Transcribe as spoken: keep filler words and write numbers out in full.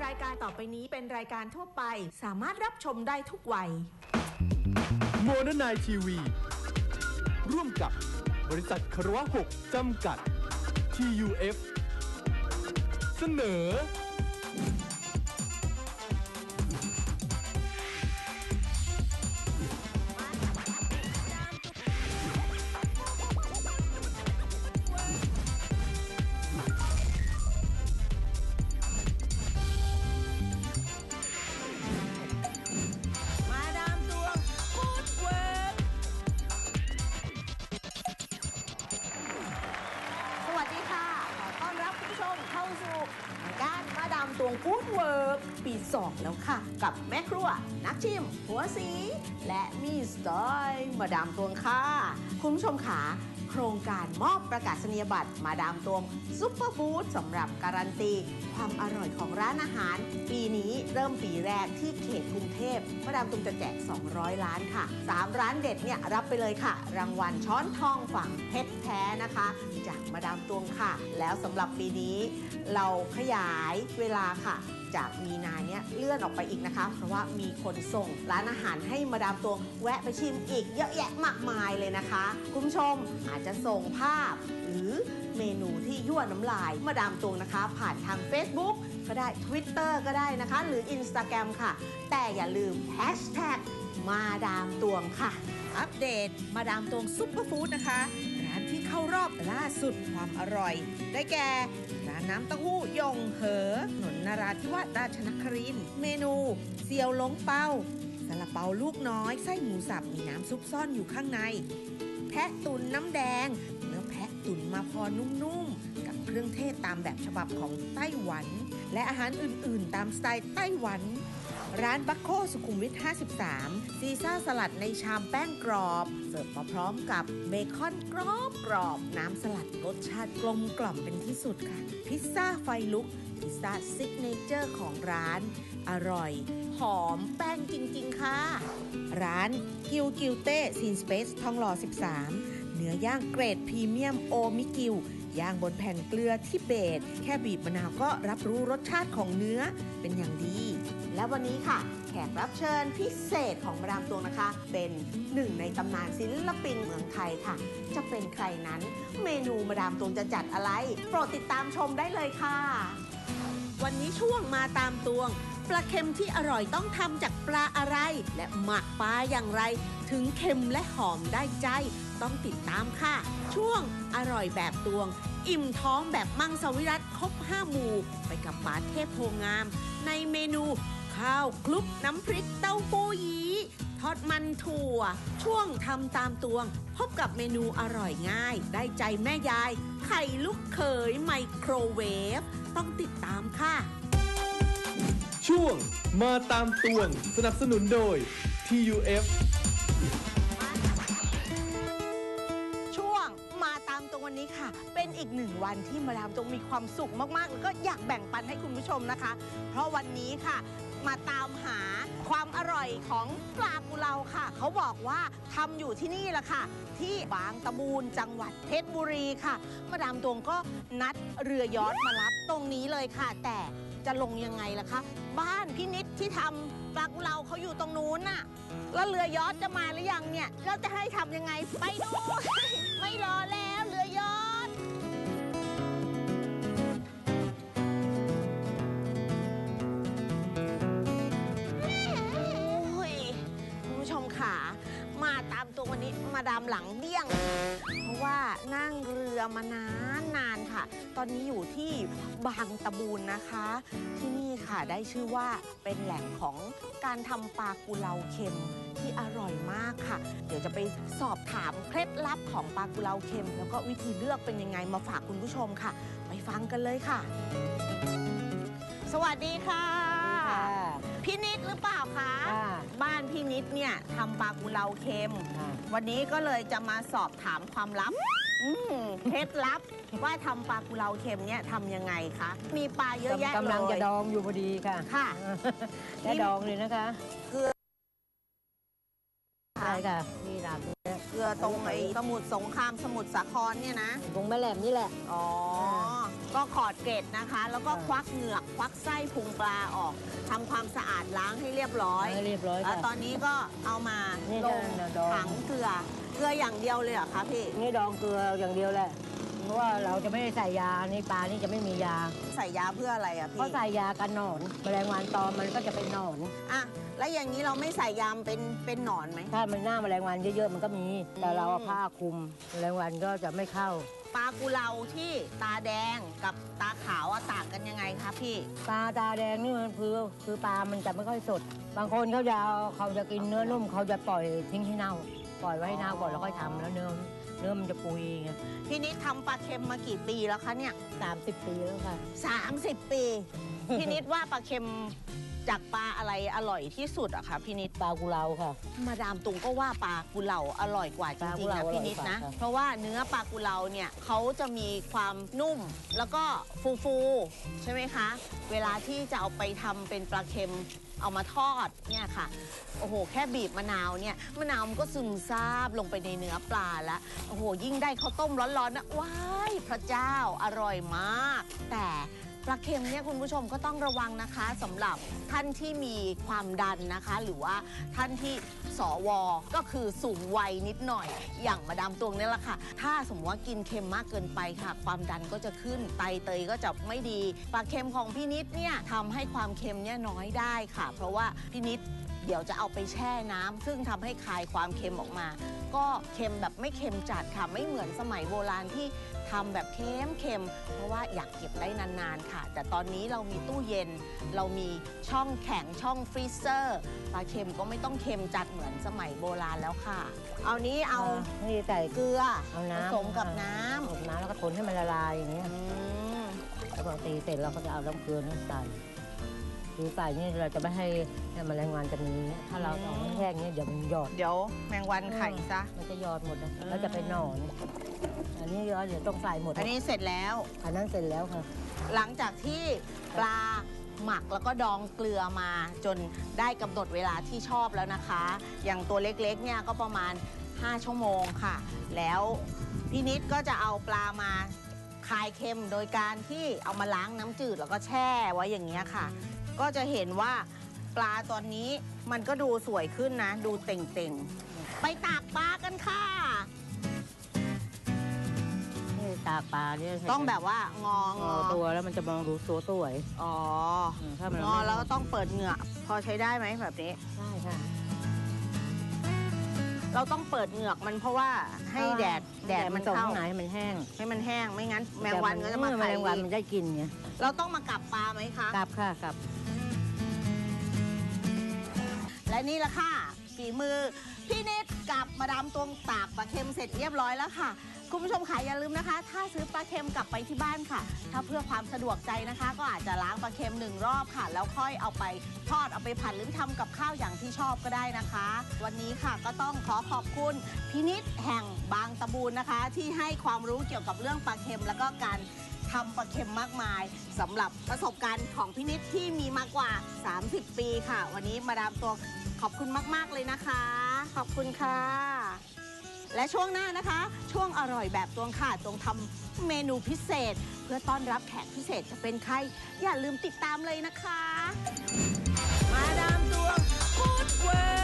รายการต่อไปนี้เป็นรายการทั่วไปสามารถรับชมได้ทุกวัยโมเดิร์นไนท์ทีวีร่วมกับบริษัทคารวะหกจำกัด ที ยู เอฟ เสนอตวงฟู้ดเวิร์กปีสองแล้วค่ะกับแม่ครัวนักชิมหัวสีและมีสไตล์มาดามตวงค่ะคุณผู้ชมขาโครงการมอบประกาศนียบัตรมาดามตวงซุปเปอร์ฟู้ดสำหรับการันตีความอร่อยของร้านอาหารปีนี้เริ่มปีแรกที่เขตกรุงเทพมาดามตวงจะแจกสองร้อยล้านค่ะสามร้านเด็ดเนี่ยรับไปเลยค่ะรางวัลช้อนทองฝั่งเพชรแท้นะคะจากมาดามตวงค่ะแล้วสำหรับปีนี้เราขยายเวลาค่ะจากมีนาเนี้ยเลื่อนออกไปอีกนะคะเพราะว่ามีคนส่งร้านอาหารให้มาดามตวงแวะไปชิมอีกเยอะแยะมากมายเลยนะคะคุณผู้ชมอาจจะส่งภาพหรือเมนูที่ยั่วน้ำลายมาดามตวงนะคะผ่านทาง Facebook ก็ได้ Twitter ก็ได้นะคะหรือ Instagram ค่ะแต่อย่าลืม แฮชแท็ก มาดามตวงค่ะอัปเดตมาดามตวงซุปเปอร์ฟู้ดนะคะร้านที่เข้ารอบล่าสุดความอร่อยได้แก่ร้านน้ำเต้าหู้ยงเหอถนนนราธิวาสราชนครินทร์เมนูเซียวหลงเปาซาลาเปาลูกน้อยไส้หมูสับมีน้ำซุปซ่อนอยู่ข้างในแพะตุ๋นน้ำแดงเนื้อแพะตุ๋นมาพอนุ่มๆกับเครื่องเทศตามแบบฉบับของไต้หวันและอาหารอื่นๆตามสไตล์ไต้หวันร้านบัคโคสุขุมวิทห้าสิบสามซีซ่าสลัดในชามแป้งกรอบเสิร์ฟมาพร้อมกับเบคอนกรอบกรอบน้ำสลัดรสชาติกลมกล่อมเป็นที่สุดค่ะพิซซ่าไฟลุกพิซซ่าซิกเนเจอร์ของร้านอร่อยหอมแป้งจริงๆค่ะร้านกิวกิวเต้ซีนสเปซทองหล่อสิบสามเนื้อย่างเกรดพรีเมียมโอมิกิวย่างบนแผ่นเกลือทิเบตแค่บีบมะนาวก็รับรู้รสชาติของเนื้อเป็นอย่างดีและวันนี้ค่ะแขกรับเชิญพิเศษของมาดามตวงนะคะเป็นหนึ่งในตำนานศิลปินเมืองไทยค่ะจะเป็นใครนั้นเมนูมาดามตวงจะจัดอะไรโปรดติดตามชมได้เลยค่ะวันนี้ช่วงมาตามตวงปลาเค็มที่อร่อยต้องทำจากปลาอะไรและหมักปลาอย่างไรถึงเค็มและหอมได้ใจต้องติดตามค่ะช่วงอร่อยแบบตวงอิ่มท้องแบบมังสวิรัติครบห้าหมู่ไปกับป๋าเทพโพงามในเมนูข้าวคลุกน้ำพริกเต้าหู้ยี้ทอดมันถั่วช่วงทำตามตวงพบกับเมนูอร่อยง่ายได้ใจแม่ยายไข่ลูกเขยไมโครเวฟต้องติดตามค่ะช่วงมาตามตวงสนับสนุนโดย ที ยู เอฟช่วงมาตามตรงวันนี้ค่ะเป็นอีกหนึ่งวันที่มาดามตรงมีความสุขมากๆแล้วก็อยากแบ่งปันให้คุณผู้ชมนะคะเพราะวันนี้ค่ะมาตามหาความอร่อยของปลากุเลาค่ะเขาบอกว่าทำอยู่ที่นี่แหละค่ะที่บางตะบูนจังหวัดเพชรบุรีค่ะมาดามตวงก็นัดเรือยอชต์มารับตรงนี้เลยค่ะแต่จะลงยังไงล่ะคะบ้านพี่นิดที่ทำปลากุเลาเขาอยู่ตรงนู้นน่ะแล้วเรือยอชต์จะมาหรือยังเนี่ยก็จะให้ทำยังไงไปดูไม่รอแล้วเรือยอชต์ค่ะมาตามตัววันนี้มาดามหลังเดี้ยงเพราะว่านั่งเรือมานานนานค่ะตอนนี้อยู่ที่บางตะบูนนะคะที่นี่ค่ะได้ชื่อว่าเป็นแหล่งของการทำปลากุเลาเค็มที่อร่อยมากค่ะเดี๋ยวจะไปสอบถามเคล็ดลับของปลากุเลาเค็มแล้วก็วิธีเลือกเป็นยังไงมาฝากคุณผู้ชมค่ะไปฟังกันเลยค่ะสวัสดีค่ะพี่นิดหรือเปล่าคะบ้านพี่นิดเนี่ยทำปลากุเลาเค็มวันนี้ก็เลยจะมาสอบถามความลับเคล็ดลับว่าทำปลากุเลาเค็มเนี่ยทำยังไงคะมีปลาเยอะแยะเลยกำลังจะดองอยู่พอดีค่ะค่ะแค่ดองเลยนะคะเกลือใช่ค่ะนี่ร้านเกลือตรงไอ้สมุทรสงครามสมุทรสาครเนี่ยนะตรงแม่แหลมนี่แหละอ๋อก็ขอดเกล็ดนะคะ แล้วก็ควักเหงือกควักไส้พุงปลาออกทำความสะอาดล้างให้เรียบร้อยให้เรียบร้อยแล้วค่ะตอนนี้ก็เอามานี่ลงจะดองถังเกลือเกลืออย่างเดียวเลยเหรอคะพี่นี่ดองเกลืออย่างเดียวแหละเพราะว่าเราจะไม่ได้ใส่ยาในปลานี่จะไม่มียาใส่ยาเพื่ออะไรอะพี่เพราะใส่ยากันหนอนแมลงวันตอมมันก็จะเป็นหนอนอ่ะแล้วอย่างนี้เราไม่ใส่ยามเป็นเป็นหนอนไหมถ้ามันหน้าแมลงวันเยอะๆมันก็มี แต่เราเอาผ้าคลุมแมลงวันก็จะไม่เข้าปลากุเลาที่ตาแดงกับตาขาวอะต่างกันยังไงคะพี่ปลาตาแดงนี่มันคือคือปลามันจะไม่ค่อยสด บางคนเขาจะเอาเขาจะกินเนื้อนุ่มเขาจะปล่อยทิ้งให้เน่า ปล่อยไว้ให้เน่าก่อนแล้วค่อยทำแล้วเนื้อเนื้อมันจะปุยไงพี่นิดทำปลาเค็มมากี่ปีแล้วคะเนี่ยสามสิบปีแล้วค่ะสามสิบปี พี่นิดว่าปลาเค็มจากปลาอะไรอร่อยที่สุดอะคะพี่นิดปลากุเลาค่ะมาดามตุงก็ว่าปลากุเลาอร่อยกว่าจปลากุริงๆเลานะพี่นิดนะอร่อยกว่าค่ะเพราะว่าเนื้อปลากุเลาเนี่ยเขาจะมีความนุ่มแล้วก็ฟูๆใช่ไหมคะ เวลาที่จะเอาไปทำเป็นปลาเค็มเอามาทอดเนี่ยค่ะ โอ้โห แค่บีบมะนาวเนี่ยมะนาวมันก็ซึมซาบลงไปในเนื้อปลาแล้วโอ้โห ยิ่งได้ข้าวต้มร้อนๆนะว้ายพระเจ้าอร่อยมาก แต่ปลาเค็มเนี่ยคุณผู้ชมก็ต้องระวังนะคะสำหรับท่านที่มีความดันนะคะ หรือว่าท่านที่สวก็คือสูงวัยนิดหน่อย อย่างมาดามตวงเนี่ยแหละค่ะ ถ้าสมมติว่ากินเค็มมากเกินไปค่ะ ความดันก็จะขึ้นไตเตยก็จะไม่ดีปลาเค็มของพี่นิดเนี่ยทำให้ความเค็มเนี่ยน้อยได้ค่ะ เพราะว่าพี่นิดเดี๋ยวจะเอาไปแช่น้ำซึ่งทำให้คายความเค็มออกมา ก็เค็มแบบไม่เค็มจัดค่ะ ไม่เหมือนสมัยโบราณที่ทำแบบเค็มเค็มเพราะว่าอยากเก็บได้นานๆค่ะ แต่ตอนนี้เรามีตู้เย็น เรามีช่องแข็งช่องฟรีเซอร์ปลาเค็มก็ไม่ต้องเค็มจัดเหมือนสมัยโบราณแล้วค่ะ เอานี้เอานี่ใส่เกลือเอาผน้ำสมกับน้ำผสมน้ำแล้วก็คนให้มันละลายอย่างเงี้ยอืมแล้วพอตีเสร็จเราก็จะเอาน้ำเกลือนี่ใส่คือใส่นี่เราจะไม่ให้ให้แมลงวันจะมีถ้าเราเอาแห้งๆเนี่ยเดี๋ยวมันหยอดเดี๋ยวแมงวันไข่ซะมันจะหยอดหมดนะอืมแล้วจะเป็นหนอน อันนี้เดี๋ยวต้องใส่หมดอันนี้เสร็จแล้วอันนั้นเสร็จแล้วค่ะหลังจากที่ปลาหมักแล้วก็ดองเกลือมาจนได้กำหนดเวลาที่ชอบแล้วนะคะ อย่างตัวเล็กๆเนี่ยก็ประมาณห้าชั่วโมงค่ะ แล้วพี่นิดก็จะเอาปลามาคายเค็มโดยการที่เอามาล้างน้ำจืดแล้วก็แช่ไว้อย่างเงี้ยค่ะ ก็จะเห็นว่าปลาตอนนี้มันก็ดูสวยขึ้นนะ ดูเต่งๆ ไปตากปลากันค่ะนี่ตากปลาเนี่ยต้องแบบว่างองงออตัวแล้วมันจะมองดูตัวสวยอ๋ออืมถ้ามันงอแล้วก็ต้องเปิดเหงือกพอใช้ได้ไหมแบบนี้ใช่ค่ะเราต้องเปิดเหงือกมันเพราะว่าให้แดดแดดมันส่งเข้าข้างในให้มันแห้งให้มันแห้งไม่งั้นแมงวันก็จะมาแมไข่ลงวันมันได้กินไงเราต้องมากับปลาไหมคะกลับค่ะกลับและนี่แหละค่ะฝีมือพี่เนตกับมาดามตวงตากปลาเค็มเสร็จเรียบร้อยแล้วค่ะ คุณผู้ชมค่ะอย่าลืมนะคะ ถ้าซื้อปลาเค็มกลับไปที่บ้านค่ะ ถ้าเพื่อความสะดวกใจนะคะ ก็อาจจะล้างปลาเค็มหนึ่งรอบค่ะ แล้วค่อยเอาไปทอดเอาไปผัดหรือทำกับข้าวอย่างที่ชอบก็ได้นะคะ วันนี้ค่ะก็ต้องขอขอบคุณพี่นิดแห่งบางตะบูนนะคะ ที่ให้ความรู้เกี่ยวกับเรื่องปลาเค็มแล้วก็การทำปลาเค็มมากมายสำหรับประสบการณ์ของพี่นิดที่มีมากกว่าสามสิบปีค่ะ วันนี้มาดามตัวขอบคุณมากๆเลยนะคะ ขอบคุณค่ะ และช่วงหน้านะคะ ช่วงอร่อยแบบตวงค่ะตวงทำเมนูพิเศษ เพื่อต้อนรับแขกพิเศษจะเป็นใคร อย่าลืมติดตามเลยนะคะ มาดามตวงพูดเวิร์